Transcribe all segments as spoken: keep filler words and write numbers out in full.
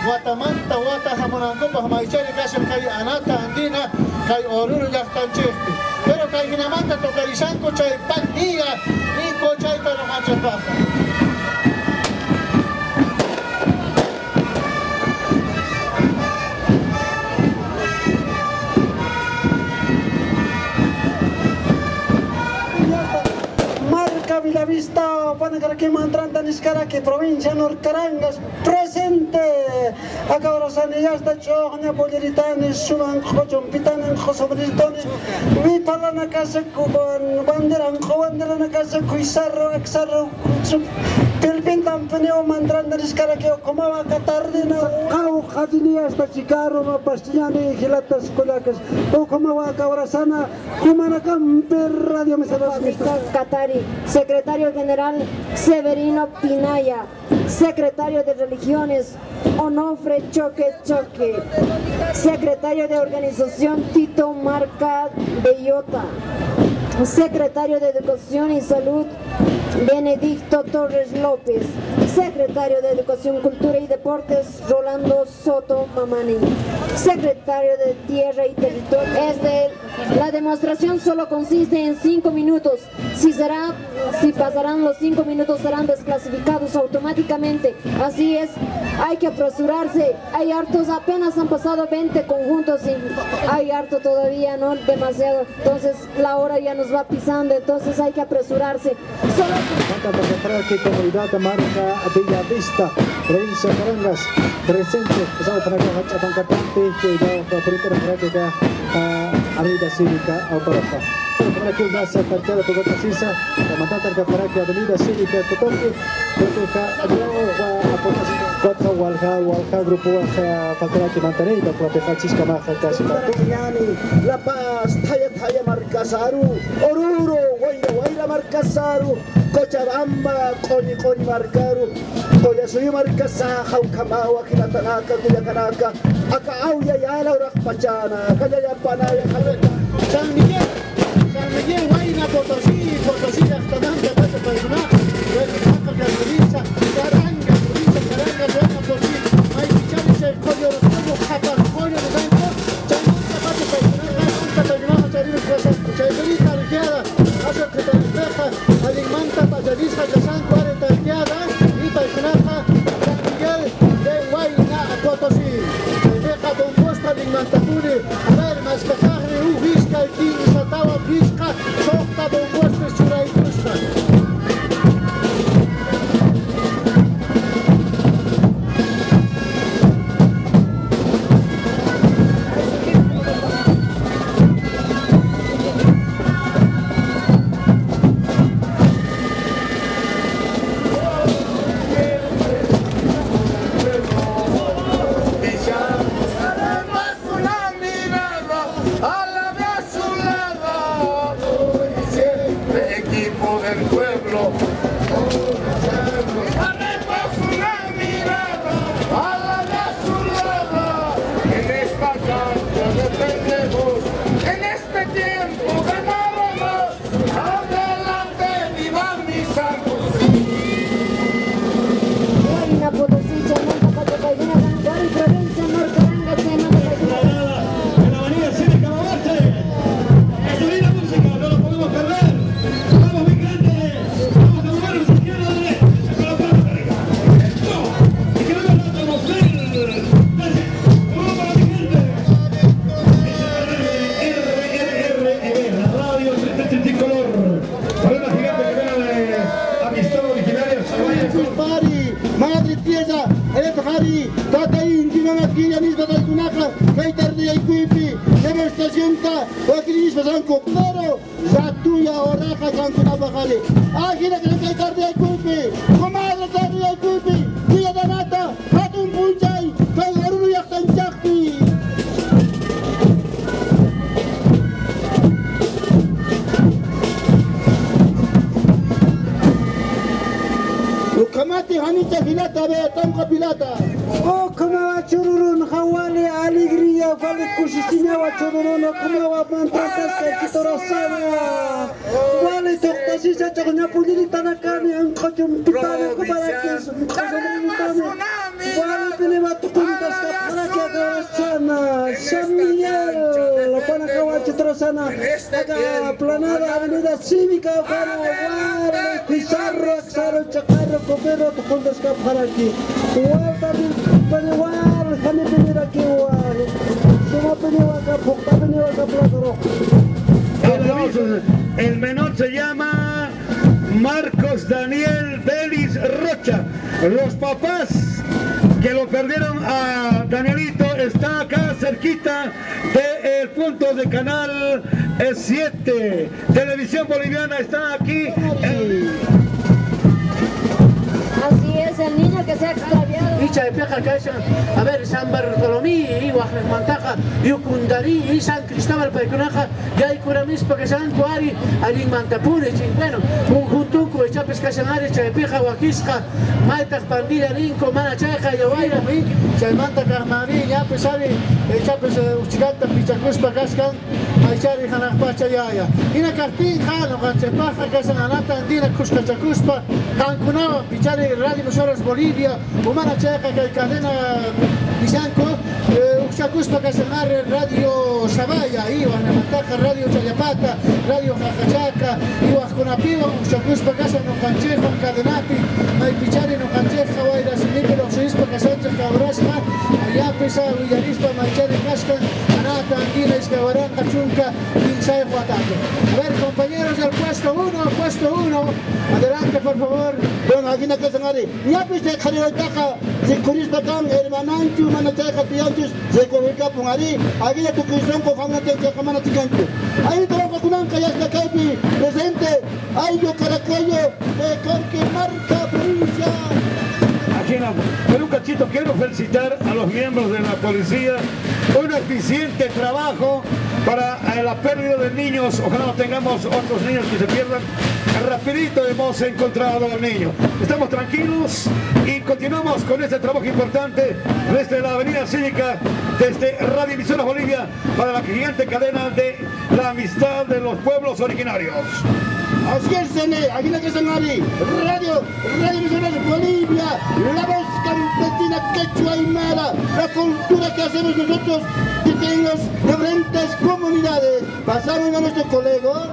watamanta wata hamunankupa hamaichari kashan kay anata andina kay oruru llaqtanchikpi pero kay hinamanta tokarishanku chay panilla niko chayta romanchapaqa Villavista, Panacaraqui, Mantranta, Niscaraqui, provincia Norcarangas, presente. Acá ahora Sanillasta, Choña, Poliritanes, Suban, Jochompitanes, Josobritones, Vitalana Casa, Cuban, Banderan, Banderan Casa, Cuizarro, Exarro, Pilpintan, Peneo, Mantranta, Niscaraqui, Comaba, Catardina, Cau, Jadinia, hasta Chicarro, Pastillani, Gilatas, Colacas, o Comaba, Cabrasana, Cumanacamper, Radio Mesadas, Catari. Secretario General Severino Pinaya, Secretario de Religiones Onofre Choque Choque, Secretario de Organización Tito Marca Bellota, Secretario de Educación y Salud Benedicto Torres López, Secretario de Educación, Cultura y Deportes Rolando Soto Mamani, Secretario de Tierra y Territorio. Este, la demostración solo consiste en cinco minutos. Si, será, si pasarán los cinco minutos serán desclasificados automáticamente. Así es, hay que apresurarse. Hay hartos, apenas han pasado veinte conjuntos y hay harto todavía, no demasiado. Entonces la hora ya nos va pisando, entonces hay que apresurarse. Solo que comunidad marca Villavista, provincia de Carangas, presente. Pasamos para acá, Hachapán Catante, que ya va por internet para que acá Avenida Cívica, Autoropa. Para aquí una parqueada por otra sisa, la matata para que Avenida Cívica, Cotoque, Cotoca, Adriano, Aportación, Cuatro, Walja, Walja, Grupo Walja, Faltera que mantener, para que Fachisca Maja, casi para La Paz, Taya Taya Marcasaru, Oruro, Guaira, Guaira Marcasaru, Cochabamba, Coni Coni Marcaru, Coyasuyo Marcasa, Jaucamau, Aquilatanaka, Cuyacanaka, Acauya, Yala, Urapachana, Cayapana, San Miguel, San Miguel, Guayna, Potosí, Potosí, Actananga, Pacha Paisuna, Huecaca, Calveriza, Caranga, Provincia Caranga, Hueca, Potosí, Maipicharice, Coyo, Rosario, Japa, Coyo, Rosario, Chaymanta, Pacha Paisuna, Janta, Paisuna, Charinos, Chaymanta, Riqueada, Aso, Quetaneja, Alimanta, Pachariza, Chazán, cuarenta Riqueada, y Paisunaja, San Miguel, de Guayna, Potosí, Deja Don Costa, Alimantapuri, a ver, más que Cajre, Uvisca, el King, Satawa, Visca, Sokta, Don Costa, Churay, Costa. Oh, como va chururun, Hawali, alegría, vale cuchicina, va chururun, como va mantratas, que quitorosana, vale toctasisa, chagna pulita na cani, un cochum pitano, como para que es un cochum pitano, vale peneva tu punta. Sana, acá planada Avenida Cívica, Ocana, Guarda, Pizarro, Axaro, Chacarro, Copero, Tucundas Caparaki. Igual también, pero igual, déjame venir aquí igual. Suma venido acá, Pucta venido acá, Plaza Aplausos. El menor se llama Marcos Daniel Vélez Rocha. Los papás que lo perdieron a Danielito está acá cerquita del punto de Canal siete. Televisión Boliviana está aquí. En... Así es, el niño que se ha extraviado. A ver, San Bartolomé, Iguajles Mantaja, Yucundarí, y San Cristóbal Paicunaja, ya hay curamispa que San Cuari, Alin Mantapune, bueno, un juntuco, Chapes Casanare, Chaypeja, Huaquisca, Maitas Pandilla, Linco, Manachaja, Yahuayra, Chaymanta Kahmani, ya pesari, Chapes Uchigata, Pichacuspa, Cascan, Maichari, Hanakpacha, Yaya. Ina Carpín, Jano, Canchepaja, Casananata, Andina, Cuscachacuspa, Cancunao, Pichari, Radio Emisoras Bolivia, Humana Checa, Cadena Bisanco, Uxacuspa, Casanar, Radio Sabaya, Iwa, Namataja, Radio Chayapata, Radio Jajachaca, Iwa Cunapiwa, Uxacuspa, Casa, no Cancheja, Cadenapi, Maipichari, no Cancheja, Guayra, Sinipe, Oxispa, Casancha, Cabrasma, Ayapesa, Villarispa, Maichari, Cascan, Anata, Andina, Escabaranga, Chunca, Quinzay, Huataque. A ver, compañeros del puesto uno, puesto uno, adelante, por favor. Bueno, aquí no que Ari. Ya piste Jariotaja, se curispa can, hermananchu, manachaja, pianchus, se comunica con Ari. Aquí la tu cristian con fama te chamana ticanchu. Ahí trabaja con Anca, ya está Caipi, presente. Ay, yo caracollo, de Corque Marca, provincia. Aquí en Perú Cachito quiero felicitar a los miembros de la policía. Un eficiente trabajo para la pérdida de niños. Ojalá no tengamos otros niños que se pierdan. Rapidito hemos encontrado al niño. Estamos tranquilos y continuamos con este trabajo importante desde la Avenida Cívica, desde Radio Emisoras Bolivia, para la gigante cadena de la amistad de los pueblos originarios. Así es, Zene, aquí no que Ari. Radio, Radio Emisoras Bolivia, la voz campesina quechua aymara, la cultura que hacemos nosotros pequeños de diferentes comunidades. Pasamos a nuestro colega.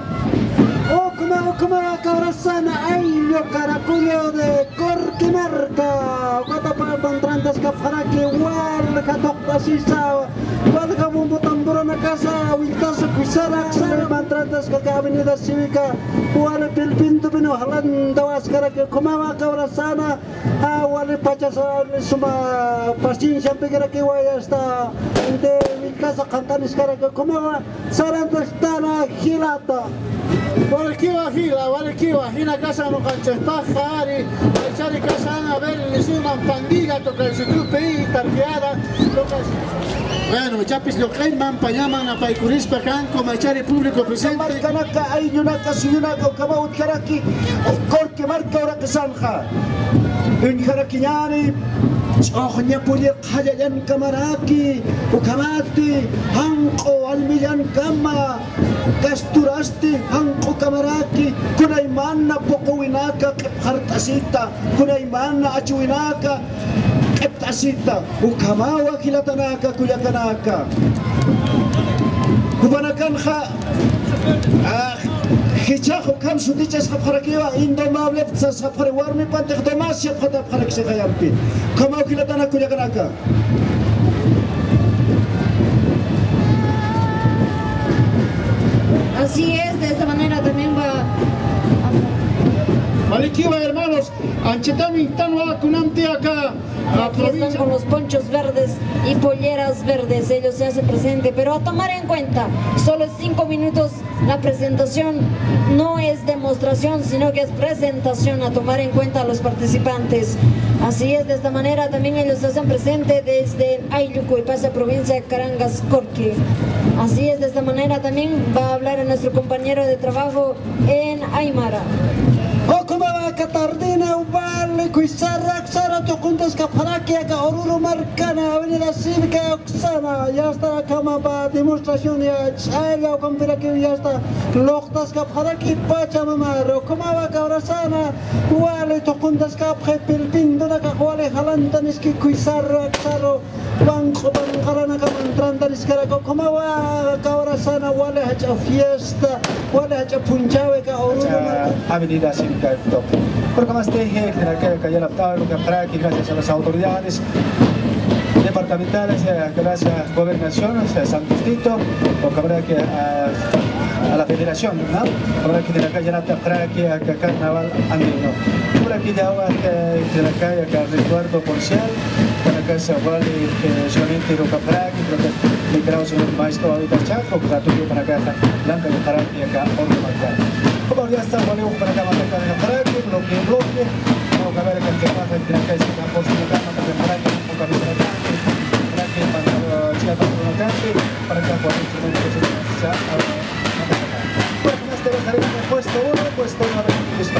Oh, como, como la cabrazana, ay, yo caracollo de Corquimarca, Guatapa, Pantrantas, Cafaraki, Wal, Catocta, Sisa, Guadacabum, Botamburona, Casa, Wiltazo, Cuisara, Xara, Pantrantas, Caca, Avenida Cívica, Wal, Pilpinto, Pino, Jalanda, Vascara, que comaba cabrazana, a Wal, Pachas, Suma, Pasín, Champegara, que vaya hasta, de mi casa, Cantanis, Cara, que comaba, Sarantastana, Gilata. Walkiwa Gila, Walkiwa, Hina Casa no Canchespaja, Ari, Maichari Casa, a ver, le hizo una pandilla, toca el sitrupe y tarjeada, toca bueno, Chapis lo que man payaman a Paicurispa, Canco, Maichari público presente. Marcanaka, ay, Yunaka, Suyunaka, Kabaut Karaki, of Corque Marca, ahora que Sanja. Un Karakiani, Ohnya Pulia Kajayan Kamaraki, Ukamati, Hanko, Almiyan Kama, Kasturasti, Hanko Kamaraki, Kunaimana, Pokowinaka, Hartasita, Kunaimana, Achuinaka, Eptasita, Ukamawa, Kilatanaka, Kuyakanaka. Kubanakanha, ah, Hichajo, Kam Sudichas Haparakiwa, Indomable, Safarewarmi, Pantek Domasia, Hataparak Sekayampi. Kamau Kilatana Kuyakanaka. Así es, de esta manera también va Malikiwa, hermanos, Anchetami, Tanwa, Kunamti acá. Aquí están con los ponchos verdes y polleras verdes, ellos se hacen presente, pero a tomar en cuenta, solo es cinco minutos, la presentación no es demostración, sino que es presentación, a tomar en cuenta a los participantes. Así es, de esta manera también ellos se hacen presente desde Ayuco y pasa provincia de Carangas, Corque. Así es, de esta manera también va a hablar nuestro compañero de trabajo en Aymara. O como va a Catardina, Ubal, Cuisarra, Xara, Tocuntas, Caparaquia, Oruro, Marcana, Avenida Cívica, Oxana, ya está la cama para demostración, ya Chaya, Campiraque, ya está Loctas, Caparaqui, Pachamamaro, como va a Cabrasana, Ubal, Tocuntas, Capre, Pilpindona, Cajuale, Jalantanisqui, Cuisarra, Xaro, Banco, Bancarana, Camantranda, Maris Caraco, ¿cómo va ahora sana? ¿Cuál es la fiesta? ¿Cuál es la punjabe que ahora? Avenida Cívica del Top. Pero como te dije, que ya la tabla, que para aquí, gracias a las autoridades departamentales, gracias a las gobernaciones, a San Justito, porque habrá que a, a la federación, ¿no? Habrá que de la calle Nata para aquí a carnaval andino. Por aquí ya va de la calle a resguardo policial, para que se vale solamente lo que para aquí, creo que le queramos en el maestro ahorita chaco, que la tuyo para acá, blanca de para aquí acá, otro marcar. Como ya está, vale un para acá, para acá, para aquí, bloque, bloque, vamos a ver que pasa entre la calle, por su cama, para aquí, un poco de acá. Para que por ya bueno, este lo estaremos en puesto uno, puesto uno, a ver si listo.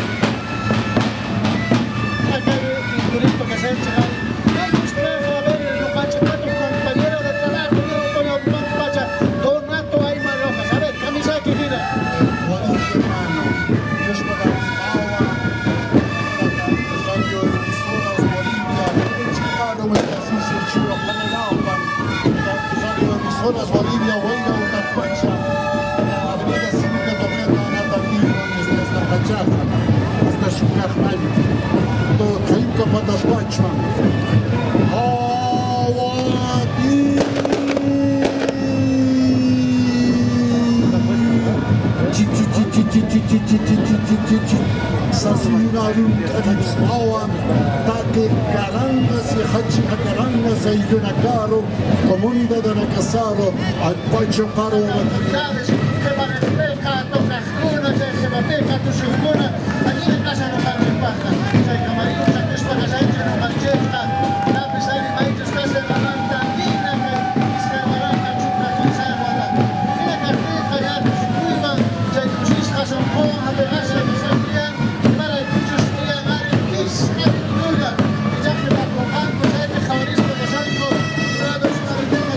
Acá el turismo que se ha hecho, hay usted a ver el Lupache, cuatro compañeros de trabajo, yo pone a un pacha, todo rato hay marojas, a ver, camisa que mira. Bueno, hermano, yo estoy en Agua, Radio Emisoras Bolivia, en Chicago, me casi se echó a Panelaupan, Radio Emisoras Bolivia, Huayna, Utapacha, Avenida Cívica Tojeta, Natatino, desde esta Pachaja, hasta Shukrahmay, todo Caimca Patapacha. Awati! Sasinarum Kadipspawan, Tate Carangas y Hachica Carangas y Yunacaro, Comunidad de Nacasado, al Pacho Paro. ¿Sabes? Que Bajespeca, Tocajuna, Jebateca, Tushukuna, allí en casa no van en paja. Soy camarillo, Santos Pagasancha, no mancheta, la pesada y maíz, casa de la manta, Lina, que es barata, chupa, quinzagua. Mira carteja, ya, Tushukuma, Jai Tushis, Hasonko, Aberasa, Tushakrian, para el Tushus, Tiagar, Kis, Tuga, y ya que la Cojanco, Jai Jabarisco, Casanco, Rados, Cartega.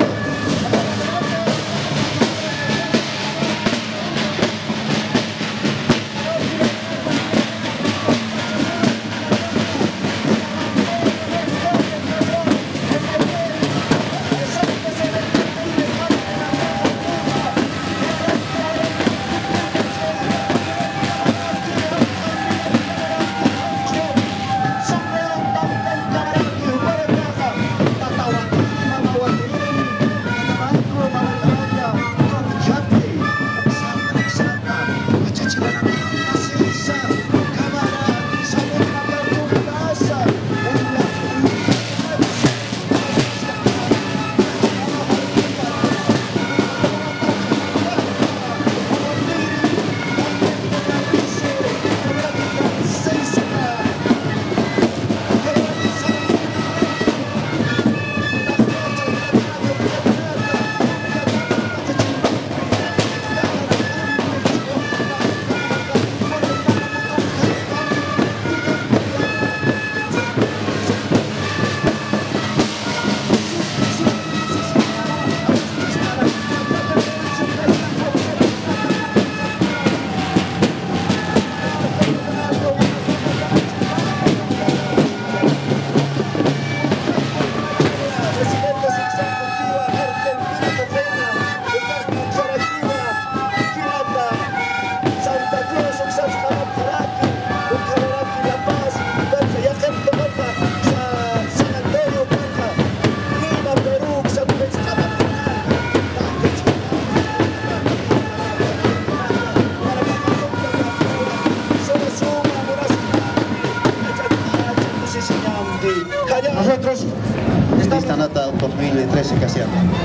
Nosotros Estamos dos mil trece casi.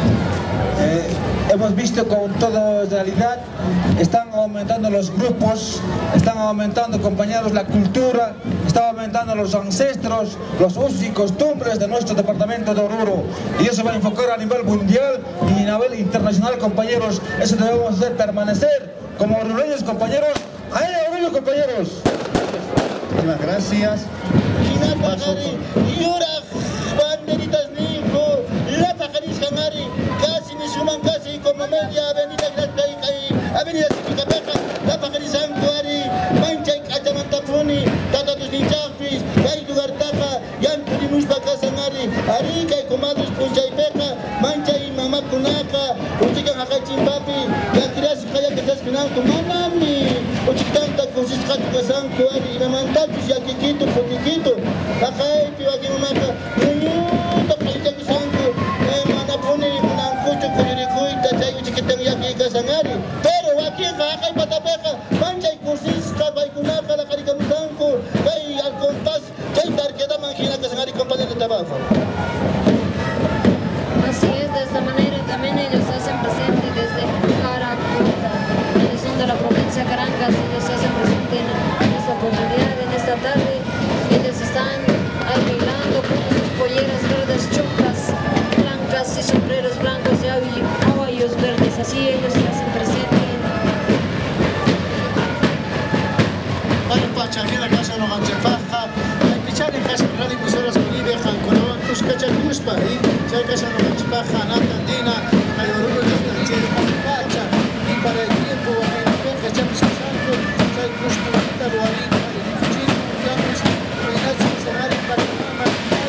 eh, hemos visto con toda realidad, están aumentando los grupos, están aumentando, compañeros, la cultura, están aumentando los ancestros, los usos y costumbres de nuestro departamento de Oruro. Y eso va a enfocar a nivel mundial y a nivel internacional, compañeros. Eso debemos hacer permanecer como orureños, compañeros. ¡Ay, Oruro, compañeros! Muchas gracias. Paso por... banderitas Nico, la pajaris Canari, casi ni suman casi como media avenida avenida Cívica Peja, la pajaris Santuari, Mancha y Cachamantapuni, Tata tus Nichapis, Gaitu Gartaja, Yampuri Mushpa Casanari, Arica y Comadres Puncha y Peja, Mancha y Mamá Kunaca, Pinanco, manami, ochitanta consiscatu casanco, y la mantatus ya que quito, potiquito, la jaiti, aquí mamaka, muñuta, paita casanco, mana pone un cucho con el cuita, chay, chiquitan ya que casangari, pero aquí en Jaja y Patapeja, mancha y consisca, baicunaja, la carica musanco, cay al compás, chay, tarqueta, manjina, casangari, compañía de trabajo. Así es, de esta manera también ellos se hacen presente desde Caracuta, ellos son de la provincia de Carangas, ellos se hacen presente en esta oportunidad, en esta tarde, ellos están bailando con sus polleras verdes chucas, blancas y sombreros blancos y caballos verdes, así ellos se hacen presente. Vale, pacha, aquí la casa no ganchefaja, hay pichar en casa radio emisoras Bolivia, Jancolón, Cuscacha, Cuspa, y si hay casa no ganchefaja, Nata, Andina, hay Oruro, Chanchero, Pacha, y para el tiempo, en la penca, Chapis, Casanco, hay Cuspa, Lualita, Chino, Llamas, Reinacho, Senari, Paramama,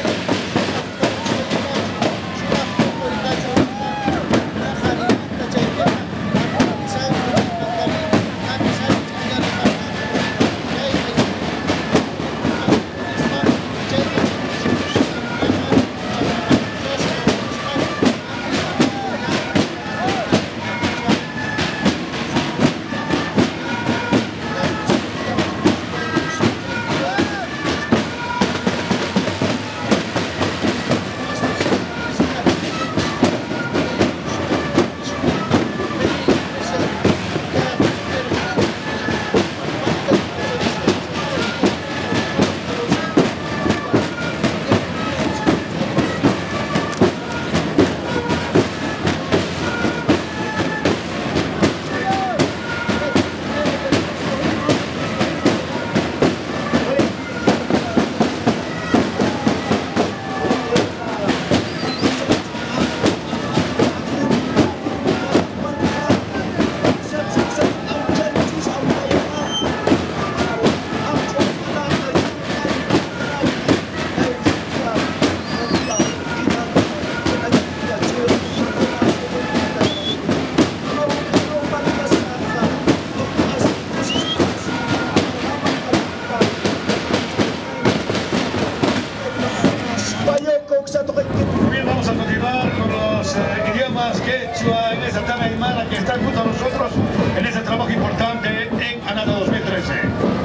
Bien, vamos a continuar con los eh, idiomas quechua en esta tarde aymara que están junto a nosotros en este trabajo importante en ANATA dos mil trece.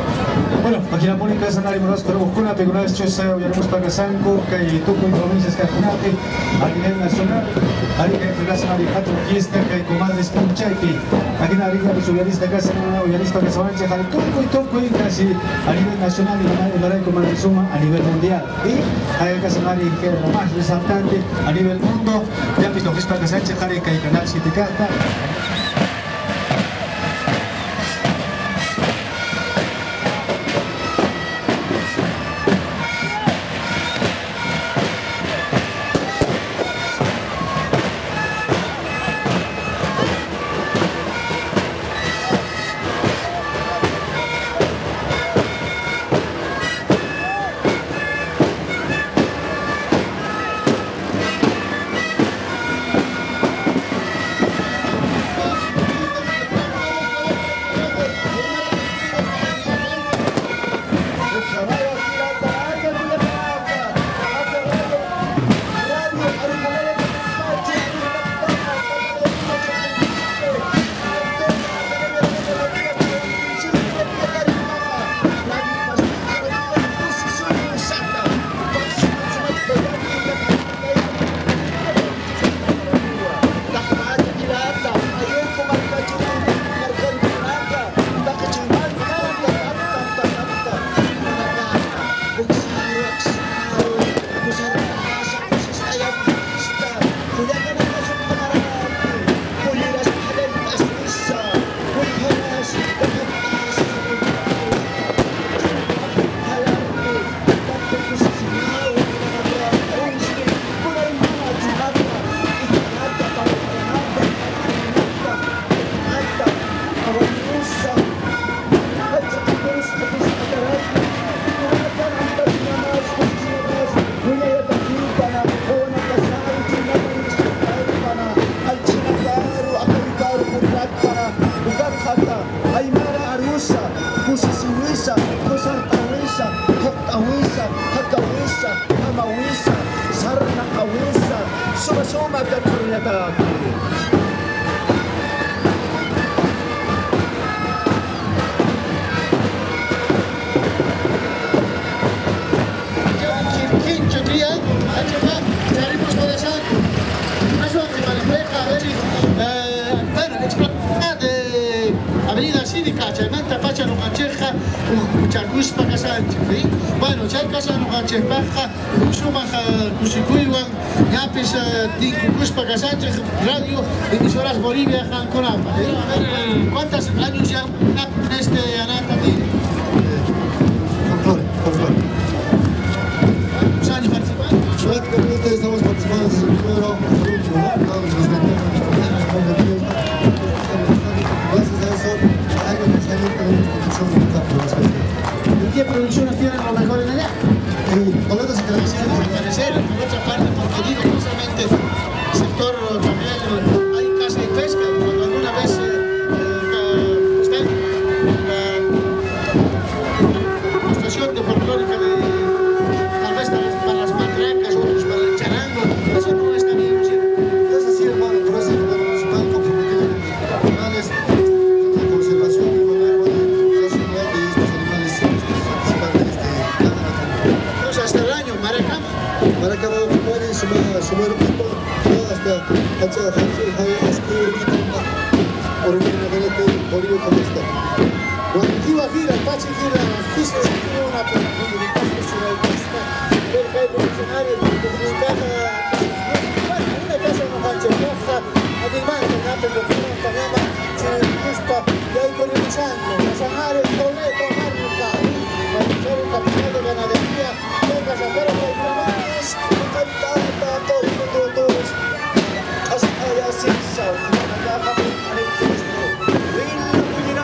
Bueno, Máquina Pública Sanari Moraz, queremos con una peculiar chosa, oyaremos para Sanco, que hay tuco y provincias que apunate a nivel nacional, hay que entregarse a la fiesta que hay comadres Punchaki, aquí en la Liga de Sovialista Casa, Sovialista que se van a echar tuco y tuco y casi a nivel nacional y la Comadre Suma a nivel mundial. Y hay que saber que lo más resaltante a nivel mundo, ya visto que es para que se echar y que hay canal siete carta. Kusisiwisa, Kusartawisa, Hoktawisa, Hakawisa, Hamawisa, Sarnakawisa, Suma-suma Kakuryataki. Avenida Cívica, Chaymanta Pacha Nugancheja, Chacuspa Casanche, bueno, Chaycasa Nuganchepaja, Sumaja Cusicuyuan, Yapis Cuspa Casanche, Radio, emisoras Bolivia, Janconapa. ¿Cuántos años ya en este Anata tiene? Folclore, folclore. ¿Cuántos años participando? Prácticamente estamos participando desde el primero hasta el último, ¿no? Todos los respectivos. Gracias a eso, año tras año tenemos producción de mucha producción. ¿Y qué producciones tienen lo mejor en allá? Boletos y televisiones. Por parecer, por otra parte, porque digo precisamente el sector también, hay caza y pesca, cuando alguna vez eh, eh, está en la estación de folclórica de tal vez para las matracas, otros para el charango, eso no está bien, ¿no es cierto? Es así, hermano, por eso el gobierno municipal comprometido con los animales, la conservación y manejo de la seguridad de estos animales participan de este plan de la Entonces, hasta el año, Maracama. Maracaba puede sumar sumar un poco hasta hasta hasta escribir por el gabinete Bolivia como está. Guadalquivir gira, Pachi gira, Gisco gira una por la comunidad nacional pista, ver que hay funcionarios de comunidad, bueno, una casa no mancha roja, además de nada de que no pagaba, tiene cuspa, y ahí con el chango, los anares, boleto, marca, para hacer un capital de ganadería, toca sacar a los demás, Cantata, todos, todos, hasta allá sin sal, acá vamos a ver esto. Ven, mira,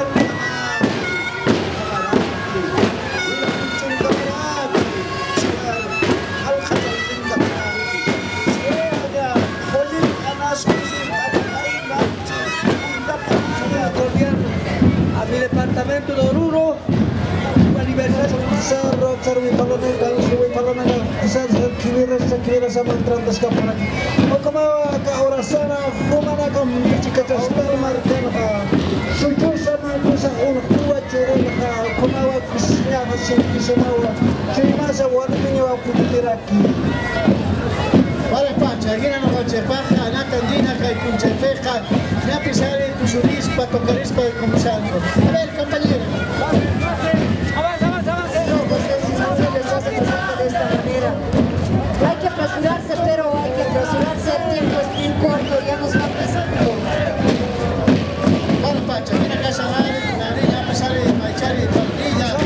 a mi departamento de Oruro, aniversario Sarro, Sarvi Palomega, Subi Palomega, Sarro, Kibira, Sakira, Samantran, Escapara. O como ahora sana, Fumana con Pichica, Star Marcana, Suchusa, Marcusa, un Cuacherena, Kumawa, Kusnava, Sinkisawa, Chimasa, Guadalmina, Kutiraki. Vale, Pacha, aquí no nos chepaja, Anacandina, Caipunchepeja, ya pisaré tu surispa, tocarispa de Comusanto. A ver, compañero. Avanza, avanza, avanza. No, pues no les hace presente de esta manera. Hay que apresurarse, pero hay que apresurarse, el tiempo es bien corto, ya nos va pasando. Vale, Pacha, viene a casa madre, la niña, a pesar de Maichari, de Paulilla.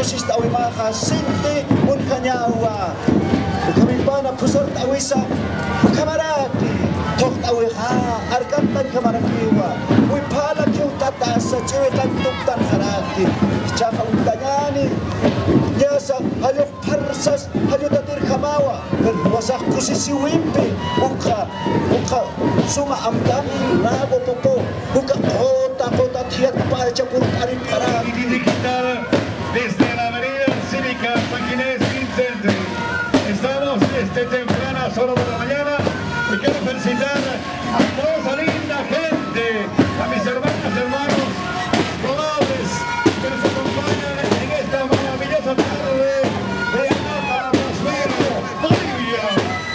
pusista awimaja sinti unkañawa ukamipana pusort awisa kamaraki tokt awiha arkantan kamarakiwa wipala kiutata sa chiwetan tuktan haraki chaka untanyani nyasa hayok parsas hayotatir kamawa wasak kusisi wimpi uka uka suma amdami lago popo uka kota kota tiat pacha pur tarim haraki digital desde la avenida cívica San Ginés Vicente. Estamos desde tempranas horas de la mañana y quiero felicitar a toda esa linda gente, a mis hermanas, hermanos, colores que nos acompañan en esta maravillosa tarde de Atapasvero, Bolivia.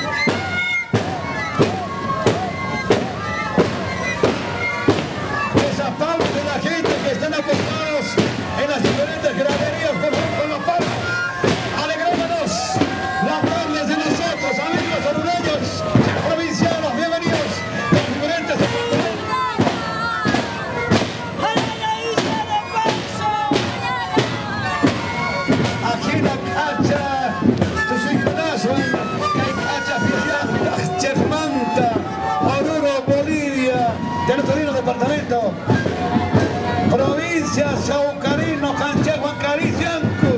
Esa parte de la gente que están acostados en las diferentes graderías por con las palmas, alegrándonos las tardes de nosotros, amigos orureños, provincianos, bienvenidos de los diferentes departamentos. Aquí la cacha, tus hijos, que hay cacha fiesta, Chermanta, Oruro, Bolivia, de nuestro lindo departamento. Provincia Saucarino, Cancha Huancarí, Ciancu.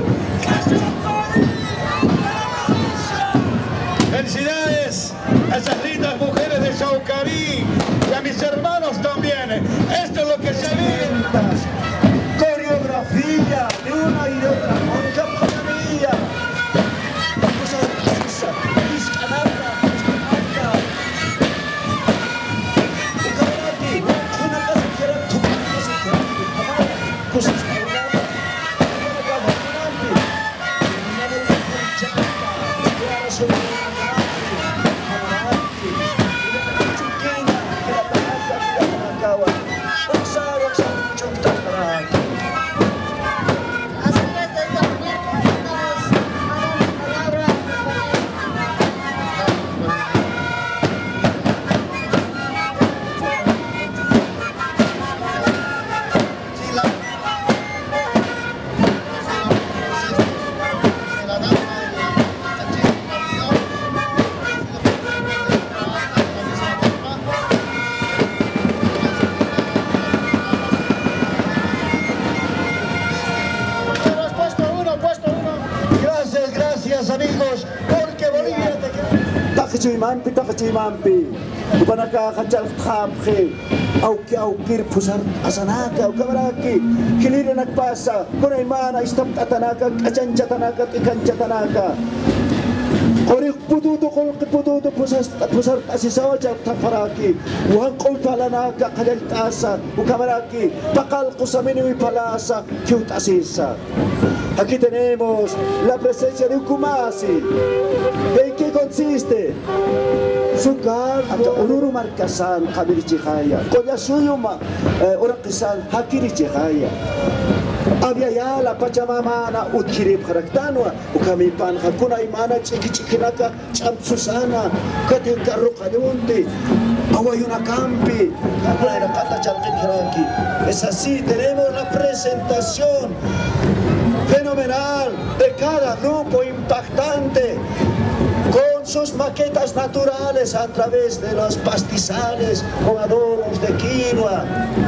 Felicidades a esas lindas mujeres de Saucarí y a mis hermanos también. Esto es lo que se vive. coreografía de una y de otra campanilla cosa de precisa discanata discanata ukamarati una casa que era tu casa que era tu mamá cosas pauladas una casa grande una de las conchatas era sobre una camarati una chiquina que la taja que la tacawa usar usar mucho tacarati. Amigos, porque Bolivia te quiere. Takachimampi, takachimampi. Upanaka kachal khamkhe. Auki aukir pusar asanaka, ukamaraki. Kilira nagpasa. Kunaimana istam tatanaka, kachancha tanaka, kikancha tanaka. Korik pututo kol pututo pusar pusar asisawa chal tafaraki. Uhan kol palanaka kajal tasa, ukamaraki. Pakal kusamini wipalasa, kiut asisa. Aquí tenemos la presencia de un Kumasi. ¿En qué consiste? Su cargo. Ururu markasan kabir chihaya. Koya suyuma urakisan hakiri chihaya. Había ya la Pachamamana utkirib karaktanwa. Ukamipan hakuna imana chiki chikinaka chamsusana. Kati karro kayunti. Awayuna campi. Es así, tenemos la presentación fenomenal de cada grupo impactante con sus maquetas naturales a través de los pastizales con adornos de quinoa.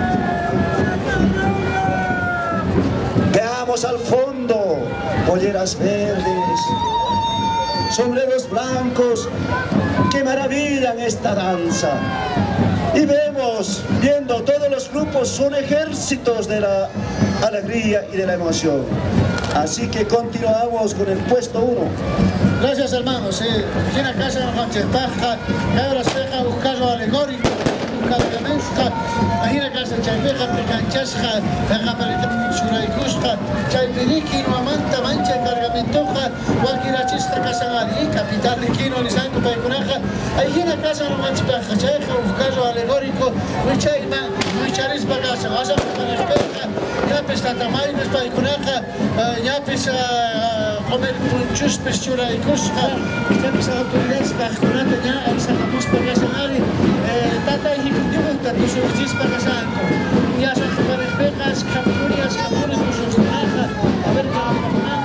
Veamos al fondo polleras verdes, sombreros blancos que maravillan esta danza. Y vemos, viendo todos los grupos, son ejércitos de la alegría y de la emoción. Así que continuamos con el puesto uno. Gracias, hermanos. Eh, aquí en la casa de Manchestaja, cada ceja, un caso alegórico, un caso de mezcla. Aquí en la casa de Chaypeja, Pecanchasja, Pejaparita, Suraikusja, Chaypiriki, Nuamanta, Mancha, Cargamentoja, Cualquiera Chista, Casanari, capital de Quino, Lisanco, Paicunaja. Aquí en la casa de Manchestaja, Chaypeja, un caso alegórico, Muchaima, Mucharis Bagasa, Asa, Pecanchasja, Yapes, Tatamaymes, Paicunaja, Yapes, comer punchus, Pestura y Cusca, Yapes, autoridades, Pajunata, Ya, Alzajamos, Pegasanari, Tata y Hipidibuta, tus urgis Pagasanco, Ya son Parejas, Capurias, Capurias, tus urgis, a ver,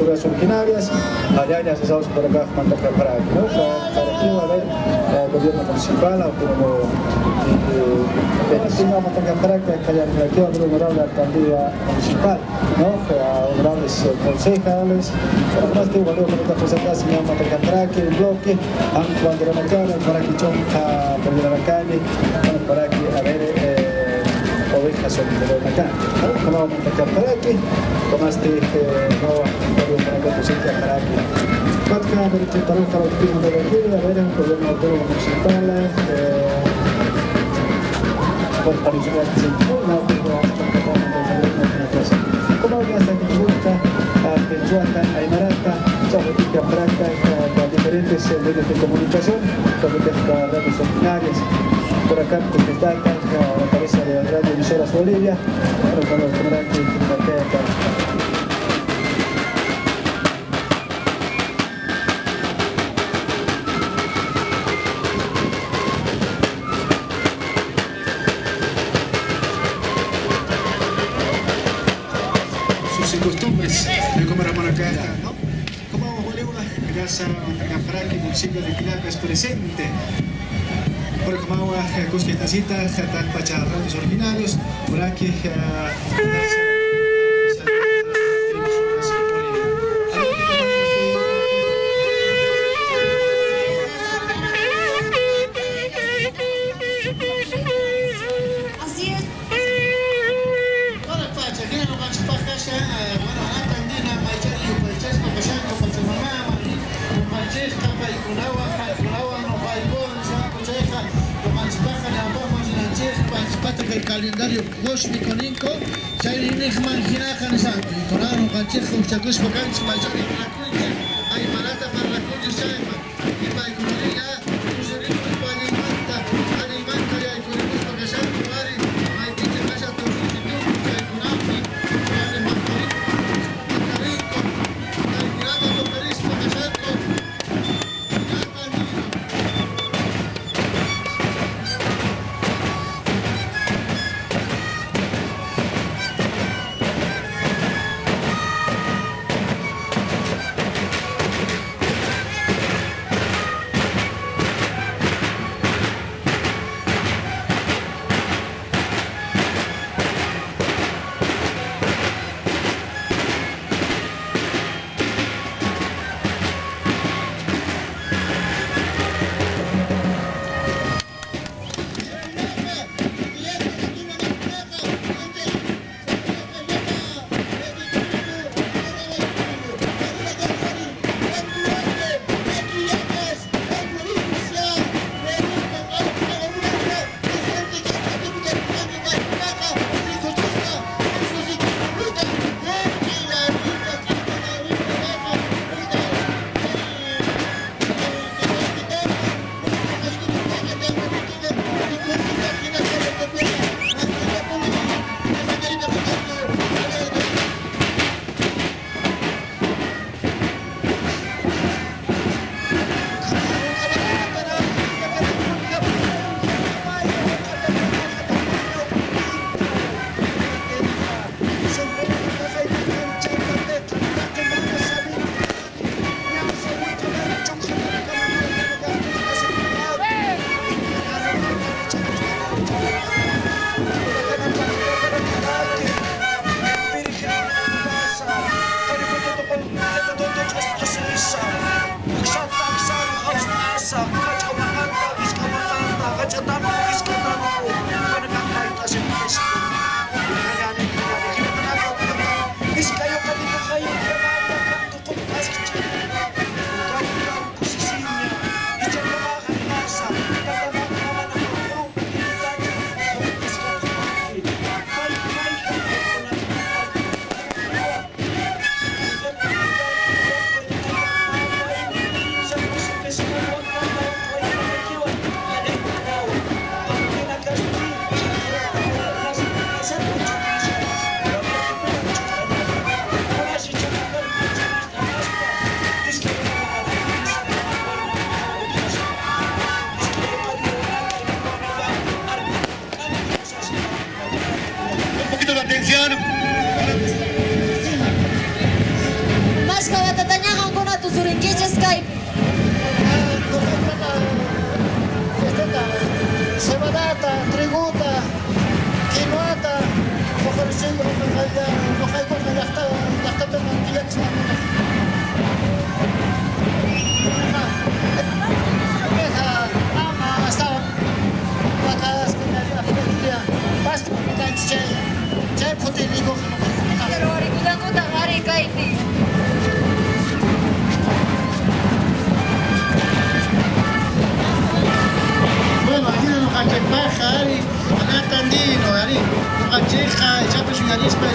culturas originarias, allá ya se sabe por acá, manda preparar, ¿no? Para aquí va a haber el gobierno municipal, autónomo, pero si no, manda preparar que haya relativa a la honorable alcaldía municipal, ¿no? A honorables concejales, pero más que igual, con esta presentación, manda preparar que el bloque, aunque cuando era marcado, para que chonja por la calle, para que a ver ovejas sobre la calle, ¿no? Como vamos a marcar para aquí, como este no para que se quede para aquí. Cuatro cámaras de preparar para el último de aquí, a ver, el gobierno autónomo municipal, por París, no, como ya está en busca, Penchuata, Aymarata, Chabotica, Praca, con diferentes medios de comunicación, con las radios ordinarias, por acá, con el Data, la cabeza de la radio Emisoras Bolivia, bueno, cuando tendrán que marcar acá. Y costumbres de comer amaracá, ¿no? Como Bolívar, gracias a Franqui, municipio de Quilapa es presente. Por como Cusquetacita, Jatán Pacha, radios originarios, por aquí, el calendario cósmico ninco, hay un imaginaje santo, y con un canchejo, un chacus, porque es mayor y una cuenta, hay malata para la cuenta, y para el comunidad, un servicio para alimenta, alimenta y hay turismo porque se han hay dicho que se ha todo el sitio, hay un ambi, hay un mandarito, mandarito, hay mirada de turismo que se ha todo.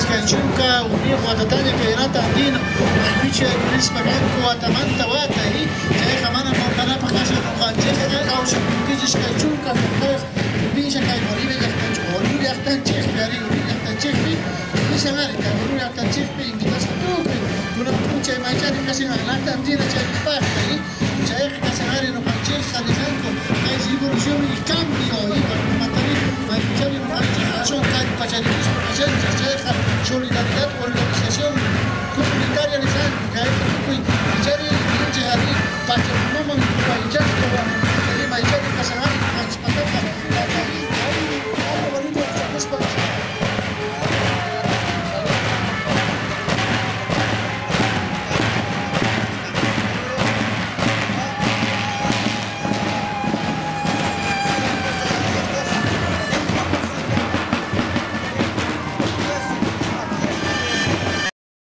chunka uni watatanya kayrata andina biche rispa ganko watamanta wata hi jay khamana no kana pakasha no kanje kana kaush kijish kay chunka fakay biche kay bolive yaktan chori yaktan chek bari uri yaktan chek bi biche ngari kay uri yaktan chek bi invitas tu kuna puche machari kasi ngalata andina chay pakta hi jay kasi ngari no kanje khali ganko kay evolution y cambio y matari may bichari no kanje ason kay pachari pachari jay solidaridad, organización comunitaria de San Miguel, y Chari, y Chari, para que no me vaya a